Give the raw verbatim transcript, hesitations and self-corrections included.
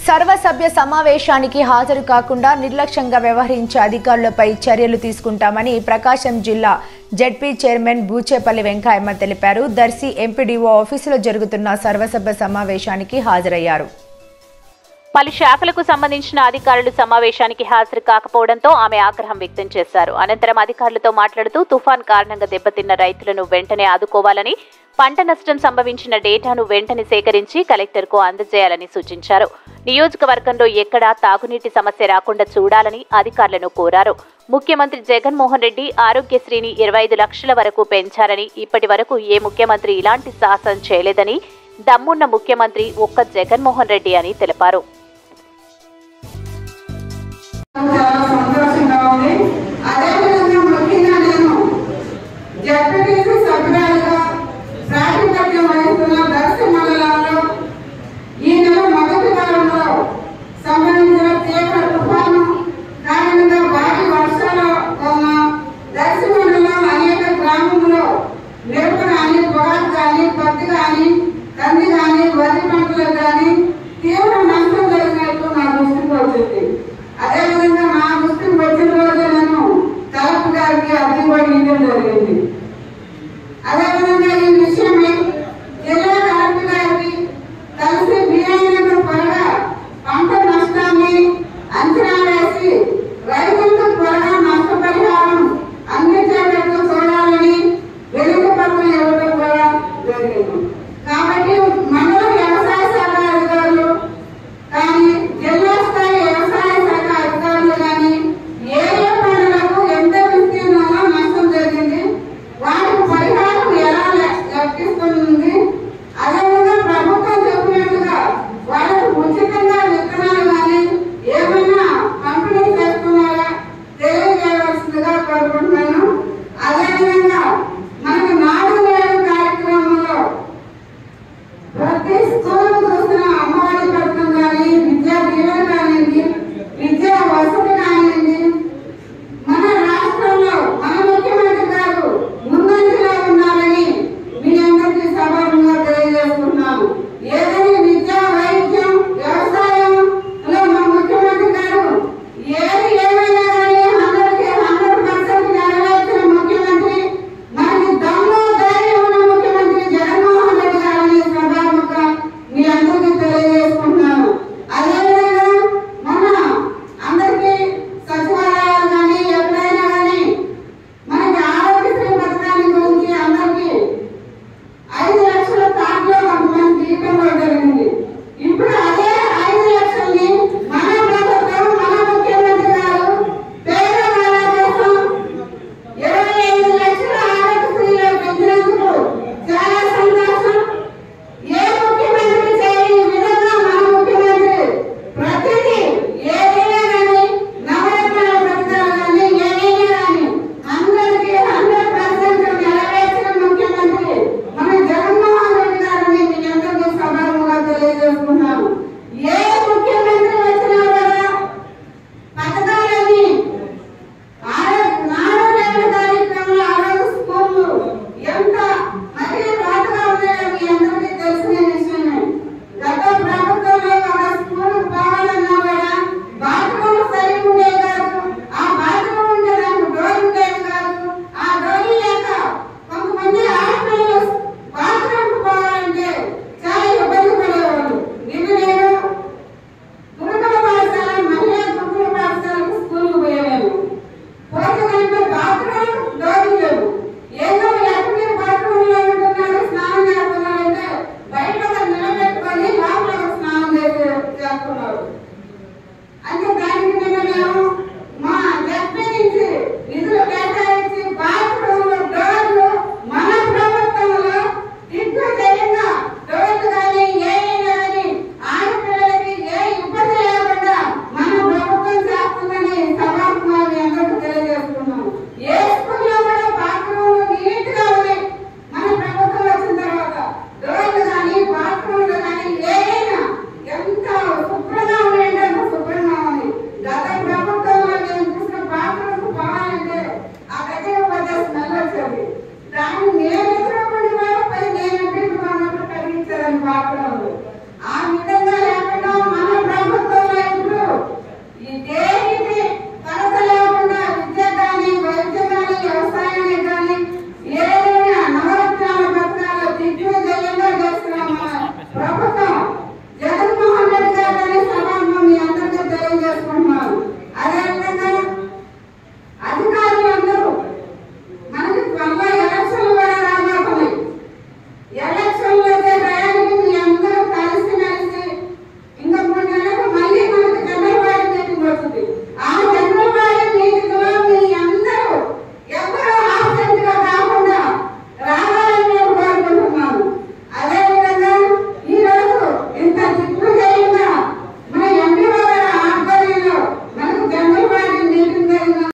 సర్వసభ్య సమావేశానికి హాజరు కాకుండా నిర్లక్ష్యంగా వ్యవహరించే అధికారులపై చర్యలు తీసుకుంటామని ప్రకాశం జిల్లా జెడ్పీ చైర్మన్ బూచేపల్లి వెంకయ్యమ్మ తెలిపారు. దర్శి ఎంపీడీఓ ఆఫీసులో జరుగుతున్న సర్వసభ్య సమావేశానికి హాజరయ్యారు. పలు శాఖలకు సంబంధించిన అధికారులు సమావేశానికి హాజరు కాకపోవడంతో ఆమె ఆగ్రహం వ్యక్తం చేశారు. అనంతరం అధికారులతో మాట్లాడుతూ తుఫాన్ కారణంగా దెబ్బతిన్న రైతులను వెంటనే ఆదుకోవాలని, పంట నష్టం సంభవించిన డేటాను వెంటనే సేకరించి కలెక్టర్కు అందజేయాలని సూచించారు. నియోజకవర్గంలో ఎక్కడా తాగునీటి సమస్య రాకుండా చూడాలని అధికారులను కోరారు. ముఖ్యమంత్రి జగన్మోహన్ రెడ్డి ఆరోగ్యశ్రీని ఇరవై ఐదు లక్షల వరకు పెంచారని, ఇప్పటి వరకు ఏ ముఖ్యమంత్రి ఇలాంటి సాహసం చేయలేదని, దమ్మున్న ముఖ్యమంత్రి ఒక్క జగన్మోహన్ రెడ్డి అని తెలిపారు. చాలా సంతోషంగా ఉంది. అదేవిధంగా ముఖ్యంగా నేను జడ్పీటీసీ